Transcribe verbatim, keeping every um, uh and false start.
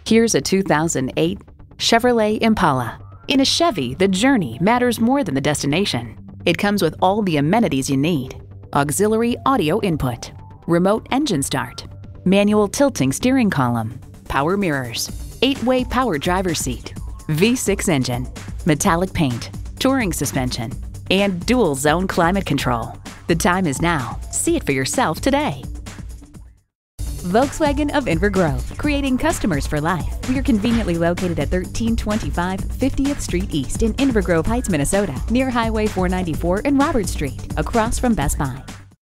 Here's a two thousand eight Chevrolet Impala. In a Chevy, the journey matters more than the destination. It comes with all the amenities you need: auxiliary audio input, remote engine start, manual tilting steering column, power mirrors, eight-way power driver's seat, V six engine, metallic paint, touring suspension, and dual zone climate control. The time is now. See it for yourself today. Volkswagen of Inver Grove, creating customers for life. We are conveniently located at thirteen twenty-five fiftieth Street East in Inver Grove Heights, Minnesota, near Highway four ninety-four and Robert Street, across from Best Buy.